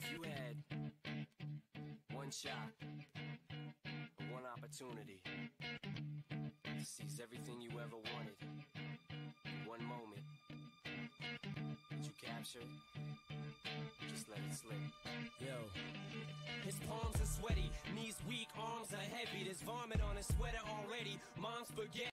You had one shot, one opportunity to seize everything you ever wanted in one moment. Did you capture it? Just let it slip. Yo. His palms are sweaty, knees weak, arms are heavy. There's vomit on his sweater already. Mom's spaghetti.